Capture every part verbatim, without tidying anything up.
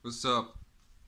What's up?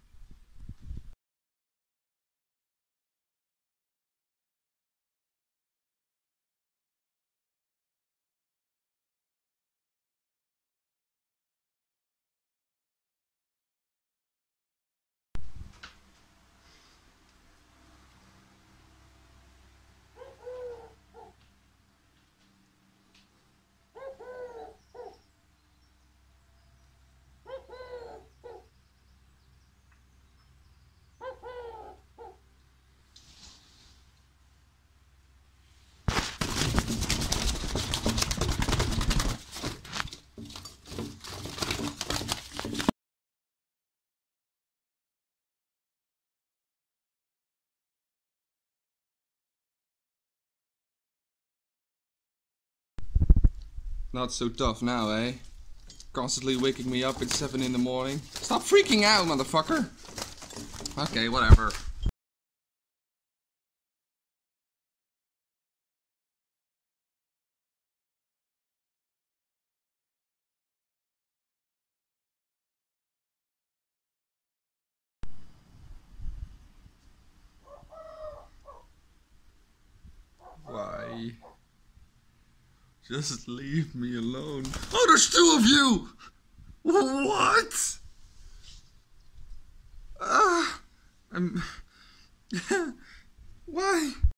Not so tough now, eh? Constantly waking me up at seven in the morning. Stop freaking out, motherfucker! Okay, whatever. Why? Just leave me alone. Oh, there's two of you! What? Ah, I'm... Why?